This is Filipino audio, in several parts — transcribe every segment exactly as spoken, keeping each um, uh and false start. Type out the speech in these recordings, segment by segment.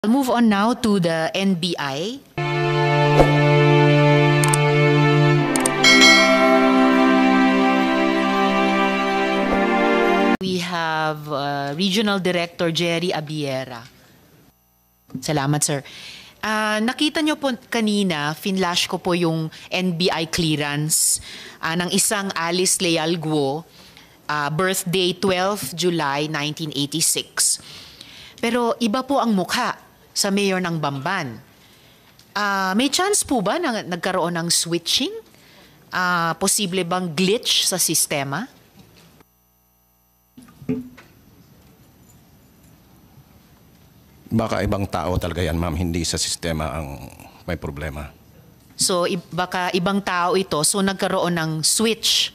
I'll move on now to the N B I. We have uh, Regional Director Jerry Abiera. Salamat, sir. Uh, nakita nyo po kanina, finlash ko po yung N B I clearance uh, ng isang Alice Leal Guo, uh, birthday twelfth July nineteen eighty-six. Pero iba po ang mukha sa mayor ng Bamban. Uh, may chance po ba na nagkaroon ng switching? Uh, posible bang glitch sa sistema? Baka ibang tao talaga yan, ma'am. Hindi sa sistema ang may problema. So, i- baka ibang tao ito. So, nagkaroon ng switch.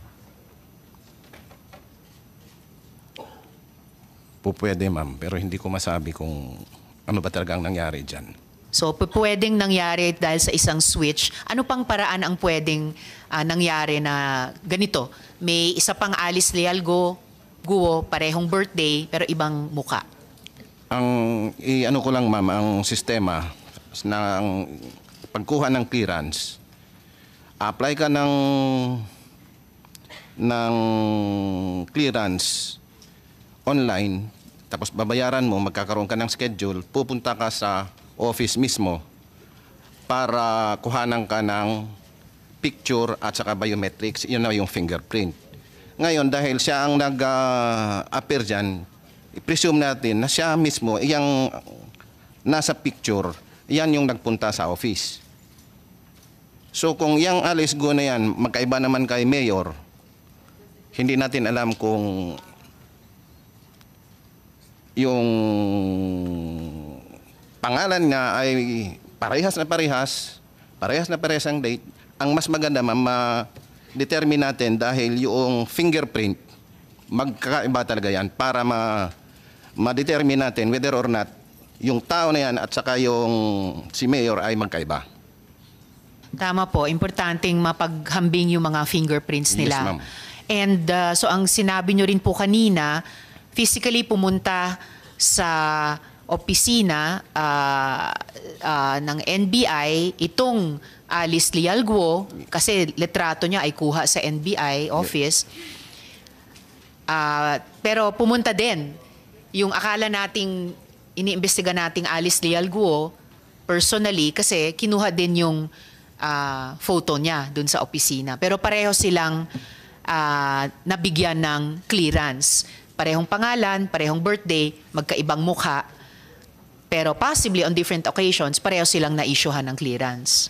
Pupwede, ma'am. Pero hindi ko masabi kung ano ba talaga ang nangyari dyan. So, p- pwedeng nangyari dahil sa isang switch. Ano pang paraan ang pwedeng ah, nangyari na ganito? May isa pang Alice Leal Go, Guo, parehong birthday, pero ibang muka. Ang i-ano ko lang, ma'am, ang sistema ng pagkuha ng clearance, apply ka ng ng clearance online, tapos babayaran mo, magkakaroon ka ng schedule, pupunta ka sa office mismo para kuhanan ka ng picture at saka biometrics, yun na yung fingerprint. Ngayon, dahil siya ang nag-appear dyan, i-presume natin na siya mismo, yung nasa picture, yan yung nagpunta sa office. So kung yung Alice Go na yan, magkaiba naman kay Mayor, hindi natin alam kung yung pangalan niya ay parehas na parehas, parehas na parehas ang date. Ang mas maganda, ma-determine natin dahil yung fingerprint, magkakaiba talaga yan para ma ma-determine natin whether or not yung tao na yan at saka yung si Mayor ay magkaiba. Tama po, importanteng mapaghambing yung mga fingerprints Yes, nila. ma'am. And uh, so ang sinabi nyo rin po kanina, physically pumunta sa opisina uh, uh, ng N B I itong Alice Leal Guo, kasi litrato niya ay kuha sa N B I office. Uh, pero pumunta din yung akala nating iniimbestiga nating Alice Leal Guo personally kasi kinuha din yung uh, photo niya dun sa opisina. Pero pareho silang uh, nabigyan ng clearance. Parehong pangalan, parehong birthday, magkaibang mukha. Pero possibly on different occasions, pareho silang na-issuehan ng clearance.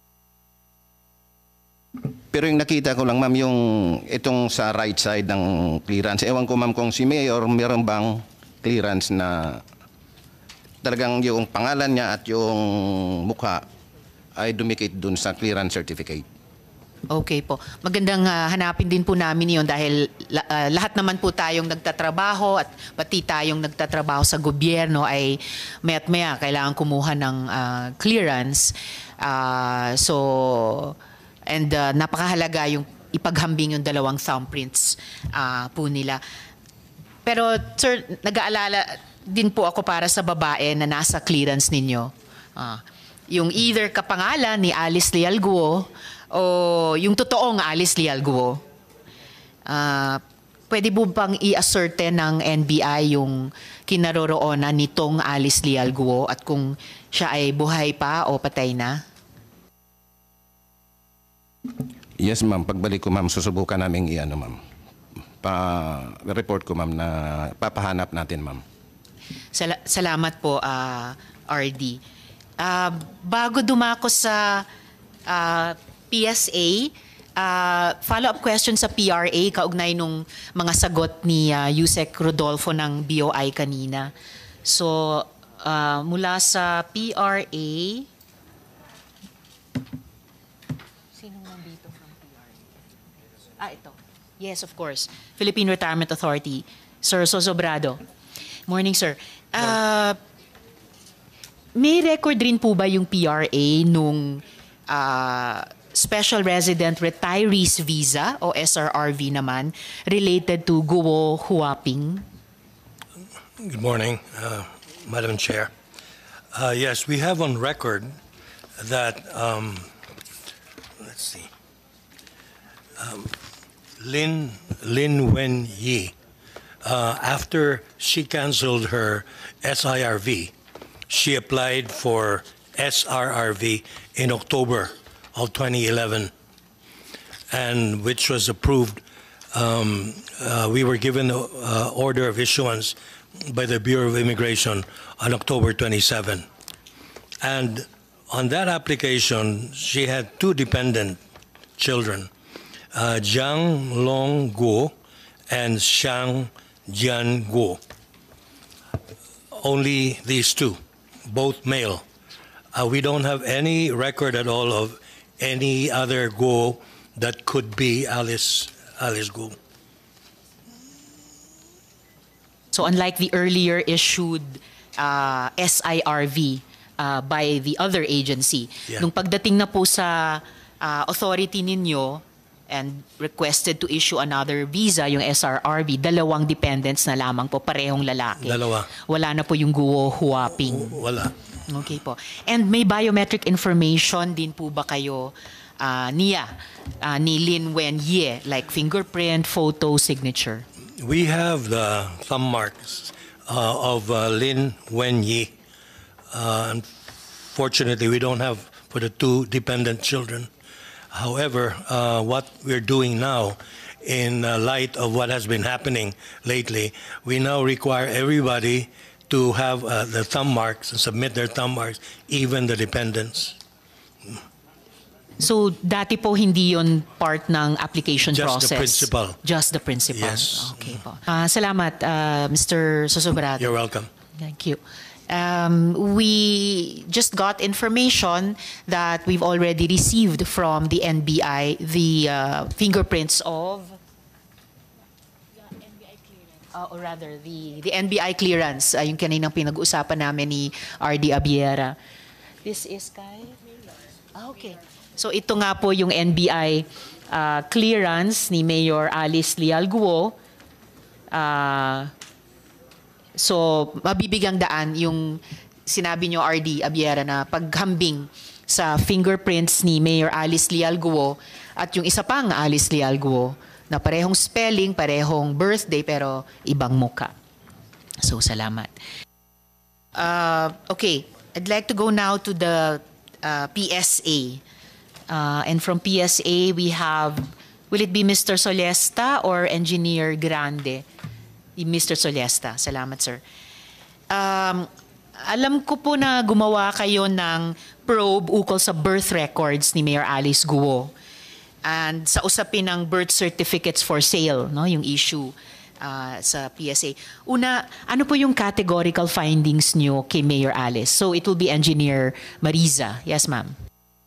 Pero yung nakita ko lang, ma'am, yung itong sa right side ng clearance, ewan ko, ma'am, kung si Mayor meron bang clearance na talagang yung pangalan niya at yung mukha ay dumikit dun sa clearance certificate. Okay po. Magandang uh, hanapin din po namin yon dahil uh, lahat naman po tayong nagtatrabaho at pati tayong nagtatrabaho sa gobyerno ay maya't maya kailangan kumuha ng uh, clearance. Uh, so, and uh, napakahalaga yung ipaghambing yung dalawang thumbprints uh, po nila. Pero sir, nag-aalala din po ako para sa babae na nasa clearance ninyo. Uh, yung either kapangalan ni Alice Leal Guo o yung totoong Alice Leal Guo. Uh, pwede po bang i-ascertain ng N B I yung kinaroroonan nitong Alice Leal Guo at kung siya ay buhay pa o patay na? Yes, ma'am. Pagbalik ko, ma'am, susubukan namin i-ano, ma'am. Pa-report ko, ma'am, na papahanap natin, ma'am. Sal- salamat po, uh, R D. Uh, bago dumako sa uh, P S A, uh, follow-up question sa P R A, kaugnay nung mga sagot ni uh, Yusek Rodolfo ng B O I kanina. So, uh, mula sa P R A, sinong nandito from P R A? Ah, ito. Yes, of course. Philippine Retirement Authority. Sir Sosobrado. Morning, sir. Uh, may record rin po ba yung P R A nung uh, Special Resident Retirees Visa o S R R V naman related to Guo Huaping? Good morning, uh, Madam Chair. Uh, yes, we have on record that, um, let's see, um, Lin, Lin Wen Yi, uh, after she canceled her S I R V, she applied for S R R V in October of twenty eleven, and which was approved. Um, uh, we were given an uh, order of issuance by the Bureau of Immigration on October twenty-seventh. And on that application, she had two dependent children, uh, Jiang Long Guo and Xiang Jian Guo. Only these two, both male. Uh, we don't have any record at all of any other Guo that could be Alice, Alice Guo. So unlike the earlier issued uh, S I R V uh, by the other agency, Yeah. nung pagdating na po sa uh, authority ninyo and requested to issue another visa, yung S R R V, dalawang dependents na lamang po, parehong lalaki. Dalawa. Wala na po yung Guo Huaping. Wala. Okay po. And may biometric information din po ba kayo uh, niya, uh, ni Lin Wen Ye, like fingerprint, photo, signature? We have the thumb marks uh, of uh, Lin Wen Yi. Uh, unfortunately, we don't have for the two dependent children. However, uh, what we're doing now, in uh, light of what has been happening lately, we now require everybody to have uh, the thumb marks and submit their thumb marks, even the dependents. So, dati po hindi yon part ng application Just process? the principal. Just the principal? Yes. Okay po. Ah, salamat, uh, Mister Sosobrado. You're welcome. Thank you. Um, we just got information that we've already received from the N B I the uh, fingerprints of, uh, or rather the the N B I clearance, uh, yung kaninang pinag-uusapan namin ni R D Abiera. This is kay? Ah, okay. So ito nga po yung N B I uh, clearance ni Mayor Alice Leal Guo. Uh, So, mabibigang daan yung sinabi nyo, R D Abiera, na paghambing sa fingerprints ni Mayor Alice Leal Guo at yung isa pang Alice Leal Guo na parehong spelling, parehong birthday, pero ibang muka. So, salamat. Uh, okay, I'd like to go now to the uh, P S A. Uh, and from P S A, we have, will it be Mister Solesta or Engineer Grande? Mister Solesta. Salamat, sir. Um, alam ko po na gumawa kayo ng probe ukol sa birth records ni Mayor Alice Guo. And sa usapin ng birth certificates for sale, no, yung issue uh, sa P S A. Una, ano po yung categorical findings nyo kay Mayor Alice? So it will be Engineer Mariza. Yes, ma'am.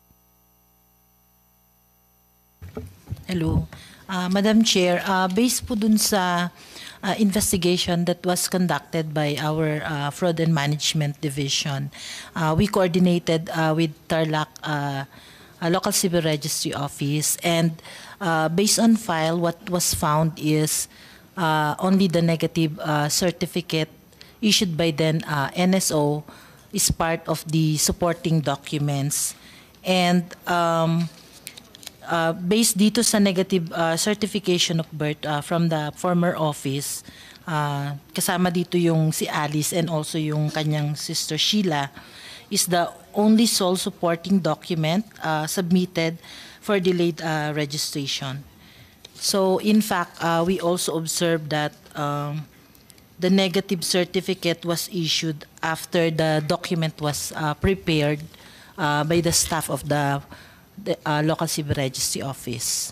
Hello. Uh, Madam Chair, uh, based po dun sa Uh, investigation that was conducted by our uh, Fraud and Management Division. Uh, we coordinated uh, with Tarlac uh, uh, Local Civil Registry Office, and uh, based on file, what was found is uh, only the negative uh, certificate issued by then uh, N S O is part of the supporting documents. And um, Uh, based dito sa negative uh, certification of birth uh, from the former office, uh, kasama dito yung si Alice and also yung kanyang sister Sheila, is the only sole supporting document uh, submitted for delayed uh, registration. So in fact, uh, we also observed that um, the negative certificate was issued after the document was uh, prepared uh, by the staff of the the uh, Local Civil Registry Office.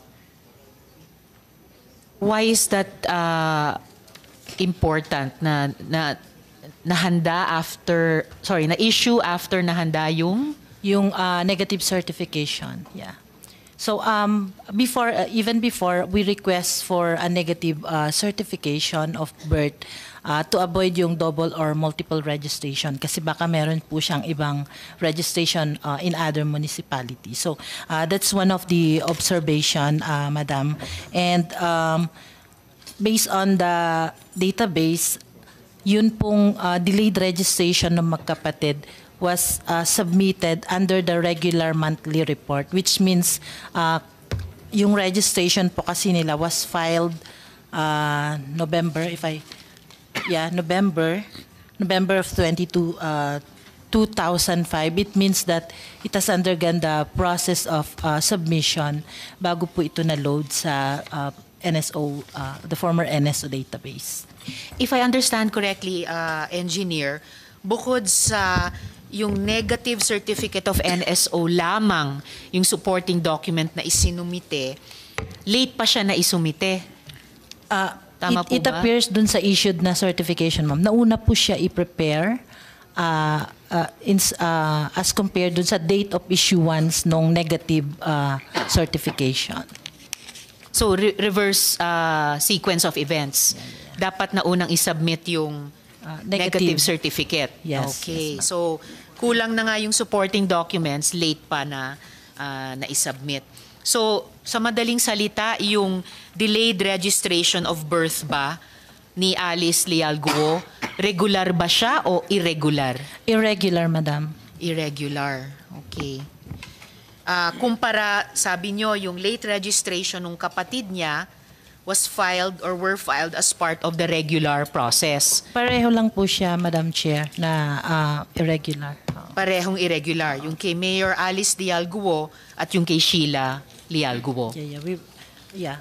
Why is that uh, important na na nahanda after, sorry, na issue after nahanda yung Yung uh, negative certification, yeah. So um, before, uh, even before, we request for a negative uh, certification of birth uh, to avoid yung double or multiple registration, kasi baka meron po siyang ibang registration uh, in other municipalities. So uh, that's one of the observation, uh, Madam. And um, based on the database, yun pong uh, delayed registration ng magkapatid was uh, submitted under the regular monthly report, which means uh, yung registration po kasi nila was filed uh, November, if I, yeah, November, November of twenty-two, uh, two thousand five. It means that it has undergone the process of uh, submission bago po ito na-load sa uh, N S O, uh, the former N S O database. If I understand correctly, uh, engineer, bukod sa yung negative certificate of N S O lamang, yung supporting document na isinumite, late pa siya na isumite. Uh, Tama it, po it ba? appears dun sa issued na certification, ma'am. Nauna po siya i-prepare uh, uh, in, uh, as compared dun sa date of issuance ng negative uh, certification. So, re- reverse uh, sequence of events. Dapat na unang isubmit yung Uh, negative. negative. certificate. Yes, Okay. yes, ma'am. So, kulang na nga yung supporting documents, late pa na uh, na-isubmit. So, sa madaling salita, yung delayed registration of birth ba ni Alice Leal Guo, regular ba siya o irregular? Irregular, madam. Irregular. Okay. Ah, kumpara, sabi nyo, yung late registration ng kapatid niya was filed or were filed as part of the regular process. Pareho lang po siya, Madam Chair, na uh, irregular. Parehong irregular. Yung kay Mayor Alice Leal Guo at yung kay Sheila Leal Guo. Yeah, yeah. We, yeah.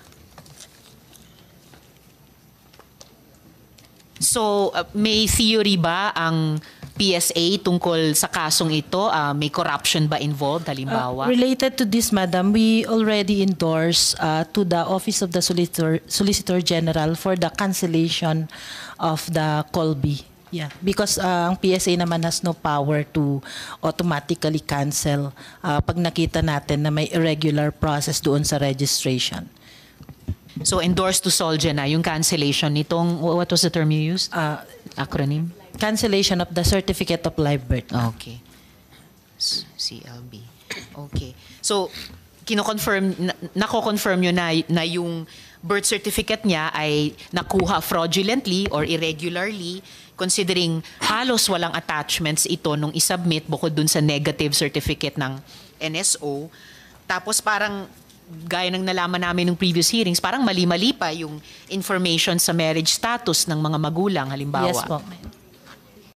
So, uh, may theory ba ang P S A tungkol sa kasong ito? Uh, may corruption ba involved, halimbawa? Uh, related to this, Madam, we already endorse uh, to the Office of the Solicitor, Solicitor General for the cancellation of the Colby. Yeah, because uh, ang P S A naman has no power to automatically cancel uh, pag nakita natin na may irregular process doon sa registration. So, endorsed to Solgen na yung cancellation nitong, what was the term you used? Uh, Acronym? cancellation of the Certificate of Live Birth. Okay. S- C L B. Okay. So, kino-confirm, na- nako-confirm nyo na, na yung birth certificate niya ay nakuha fraudulently or irregularly, considering halos walang attachments ito nung isubmit bukod dun sa negative certificate ng N S O. Tapos parang, gaya ng nalaman namin ng previous hearings, parang mali-mali pa yung information sa marriage status ng mga magulang, halimbawa. Yes po.